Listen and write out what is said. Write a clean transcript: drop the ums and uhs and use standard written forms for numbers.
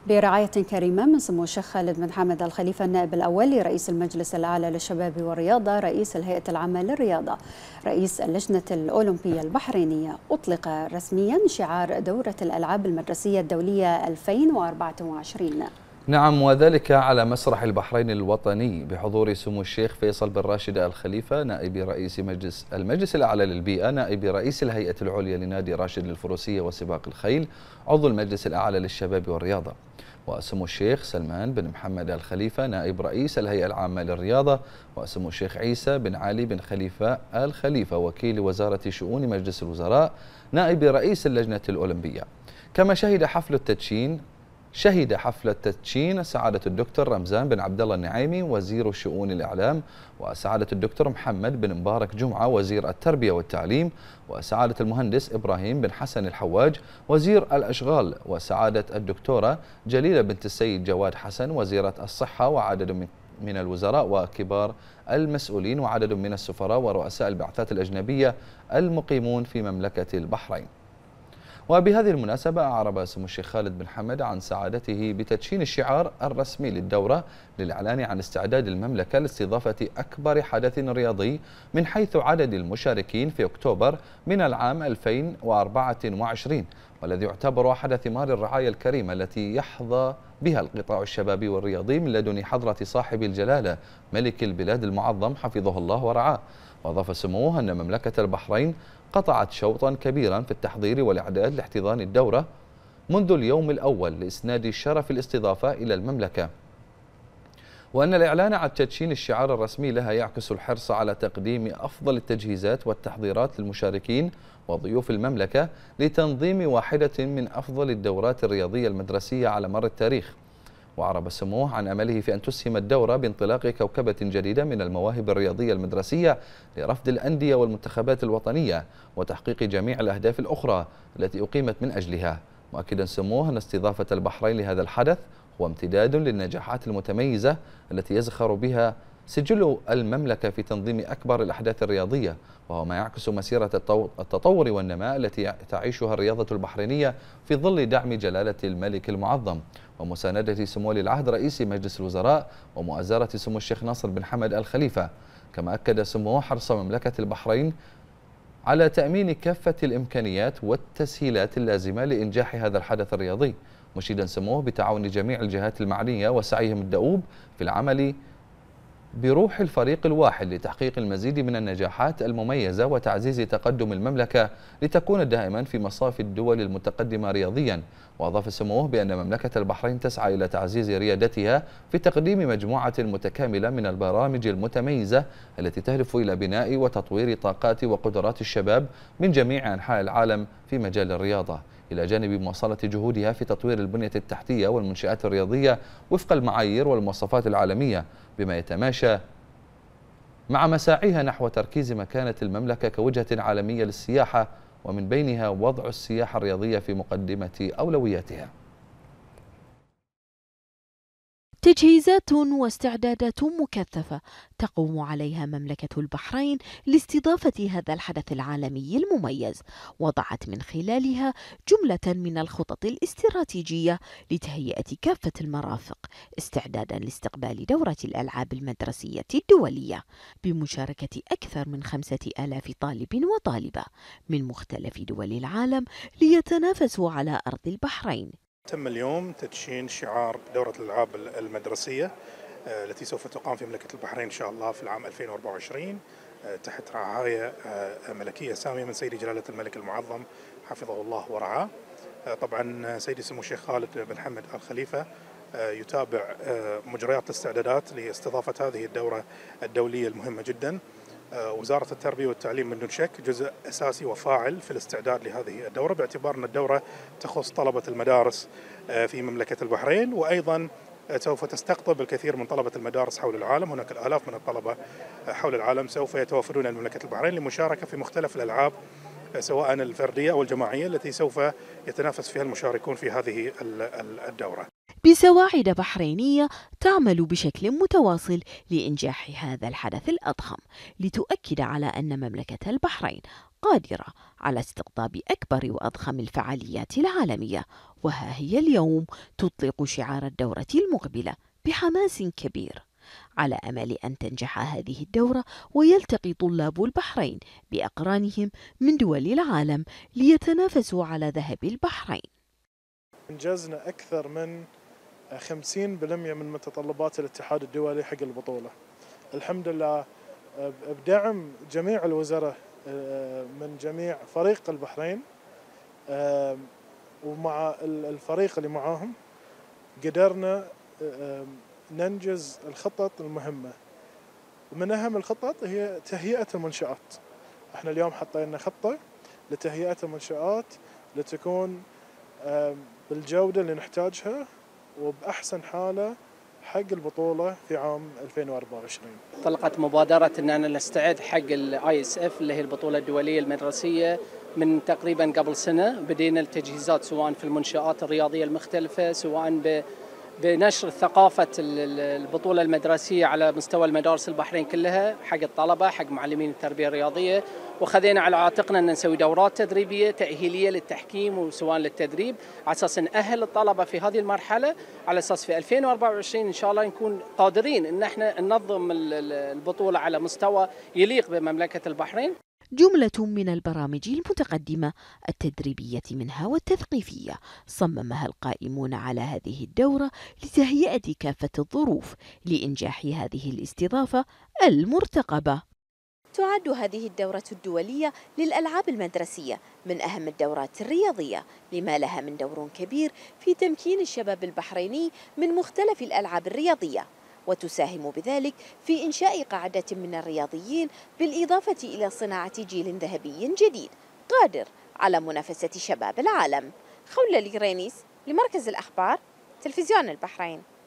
برعاية كريمة من سمو الشيخ خالد بن حمد الخليفة النائب الأول لرئيس المجلس الأعلى للشباب والرياضة، رئيس الهيئة العامة للرياضة، رئيس اللجنة الأولمبية البحرينية، أطلق رسميا شعار دورة الألعاب المدرسية الدولية 2024. نعم، وذلك على مسرح البحرين الوطني بحضور سمو الشيخ فيصل بن راشد الخليفة نائب رئيس المجلس الأعلى للبيئة، نائب رئيس الهيئة العليا لنادي راشد للفروسية وسباق الخيل، عضو المجلس الأعلى للشباب والرياضة، وسمو الشيخ سلمان بن محمد الخليفة نائب رئيس الهيئة العامة للرياضة، وسمو الشيخ عيسى بن علي بن خليفة الخليفة وكيل وزارة شؤون مجلس الوزراء نائب رئيس اللجنة الأولمبية. كما شهد حفل التدشين سعادة الدكتور رمزان بن عبد الله النعيمي وزير شؤون الإعلام، وسعادة الدكتور محمد بن مبارك جمعة وزير التربية والتعليم، وسعادة المهندس إبراهيم بن حسن الحواج وزير الأشغال، وسعادة الدكتورة جليلة بنت السيد جواد حسن وزيرة الصحة، وعدد من الوزراء وكبار المسؤولين، وعدد من السفراء ورؤساء البعثات الأجنبية المقيمون في مملكة البحرين. وبهذه المناسبة أعرب سمو الشيخ خالد بن حمد عن سعادته بتدشين الشعار الرسمي للدورة للإعلان عن استعداد المملكة لاستضافة أكبر حدث رياضي من حيث عدد المشاركين في أكتوبر من العام 2024، والذي يعتبر أحد ثمار الرعاية الكريمة التي يحظى بها القطاع الشبابي والرياضي من لدن حضرة صاحب الجلالة ملك البلاد المعظم حفظه الله ورعاه. وأضاف سموه أن مملكة البحرين قطعت شوطا كبيرا في التحضير والإعداد لاحتضان الدورة منذ اليوم الأول لإسناد شرف الاستضافة إلى المملكة، وأن الإعلان عن تدشين الشعار الرسمي لها يعكس الحرص على تقديم أفضل التجهيزات والتحضيرات للمشاركين وضيوف المملكة لتنظيم واحدة من أفضل الدورات الرياضية المدرسية على مر التاريخ. وأعرب سموه عن أمله في أن تسهم الدورة بانطلاق كوكبة جديدة من المواهب الرياضية المدرسية لرفض الأندية والمنتخبات الوطنية وتحقيق جميع الأهداف الأخرى التي أقيمت من أجلها، مؤكدا سموه أن استضافة البحرين لهذا الحدث هو امتداد للنجاحات المتميزة التي يزخر بها سجل المملكة في تنظيم أكبر الأحداث الرياضية، وهو ما يعكس مسيرة التطور والنماء التي تعيشها الرياضة البحرينية في ظل دعم جلالة الملك المعظم ومساندة سمو ولي العهد رئيس مجلس الوزراء ومؤازرة سمو الشيخ ناصر بن حمد الخليفة. كما أكد سموه حرص مملكة البحرين على تأمين كافة الإمكانيات والتسهيلات اللازمة لإنجاح هذا الحدث الرياضي، مشيدا سموه بتعاون جميع الجهات المعنية وسعيهم الدؤوب في العمل بروح الفريق الواحد لتحقيق المزيد من النجاحات المميزة وتعزيز تقدم المملكة لتكون دائما في مصاف الدول المتقدمة رياضيا. وأضاف سموه بأن مملكة البحرين تسعى إلى تعزيز ريادتها في تقديم مجموعة متكاملة من البرامج المتميزة التي تهدف إلى بناء وتطوير طاقات وقدرات الشباب من جميع أنحاء العالم في مجال الرياضة، إلى جانب مواصلة جهودها في تطوير البنية التحتية والمنشآت الرياضية وفق المعايير والمواصفات العالمية، بما يتماشى مع مساعيها نحو تركيز مكانة المملكة كوجهة عالمية للسياحة، ومن بينها وضع السياحة الرياضية في مقدمة أولوياتها. تجهيزات واستعدادات مكثفة تقوم عليها مملكة البحرين لاستضافة هذا الحدث العالمي المميز، وضعت من خلالها جملة من الخطط الاستراتيجية لتهيئة كافة المرافق استعدادا لاستقبال دورة الألعاب المدرسية الدولية بمشاركة أكثر من 5000 طالب وطالبة من مختلف دول العالم ليتنافسوا على أرض البحرين. تم اليوم تدشين شعار دورة الألعاب المدرسية التي سوف تقام في مملكة البحرين إن شاء الله في العام 2024 تحت رعاية ملكية سامية من سيدي جلالة الملك المعظم حفظه الله ورعاه. طبعا سيدي سمو الشيخ خالد بن حمد الخليفة يتابع مجريات الاستعدادات لاستضافة هذه الدورة الدولية المهمة جدا. وزارة التربية والتعليم من دون شك جزء أساسي وفاعل في الاستعداد لهذه الدورة، باعتبار أن الدورة تخص طلبة المدارس في مملكة البحرين، وأيضا سوف تستقطب الكثير من طلبة المدارس حول العالم. هناك الآلاف من الطلبة حول العالم سوف يتوافدون إلى مملكة البحرين للمشاركة في مختلف الألعاب سواء الفردية أو الجماعية التي سوف يتنافس فيها المشاركون في هذه الدورة. بسواعد بحرينية تعمل بشكل متواصل لإنجاح هذا الحدث الأضخم، لتؤكد على أن مملكة البحرين قادرة على استقطاب أكبر وأضخم الفعاليات العالمية، وها هي اليوم تطلق شعار الدورة المقبلة بحماس كبير، على أمل أن تنجح هذه الدورة ويلتقي طلاب البحرين بأقرانهم من دول العالم ليتنافسوا على ذهب البحرين. انجزنا أكثر من 50% من متطلبات الاتحاد الدولي حق البطولة، الحمد لله، بدعم جميع الوزراء من جميع فريق البحرين ومع الفريق اللي معاهم قدرنا ننجز الخطط المهمة. ومن أهم الخطط هي تهيئة المنشآت. احنا اليوم حطينا خطة لتهيئة المنشآت لتكون بالجودة اللي نحتاجها وبأحسن حالة حق البطولة في عام 2024. طلقت مبادرة أننا نستعد حق ISF اللي هي البطولة الدولية المدرسية من تقريبا قبل سنة. بدينا التجهيزات سواء في المنشآت الرياضية المختلفة، سواء بنشر ثقافة البطولة المدرسية على مستوى المدارس البحرين كلها حق الطلبة، حق معلمين التربية الرياضية، وخذينا على عاتقنا أن نسوي دورات تدريبية تأهيلية للتحكيم وسواء للتدريب على أساس نأهل الطلبة في هذه المرحلة، على أساس في 2024 إن شاء الله نكون قادرين أن احنا ننظم البطولة على مستوى يليق بمملكة البحرين. جملة من البرامج المتقدمة التدريبية منها والتثقيفية صممها القائمون على هذه الدورة لتهيئة كافة الظروف لإنجاح هذه الاستضافة المرتقبة. تعد هذه الدورة الدولية للألعاب المدرسية من أهم الدورات الرياضية، لما لها من دور كبير في تمكين الشباب البحريني من مختلف الألعاب الرياضية، وتساهم بذلك في إنشاء قاعدة من الرياضيين بالإضافة إلى صناعة جيل ذهبي جديد قادر على منافسة شباب العالم. خولة القرينيس لمركز الأخبار تلفزيون البحرين.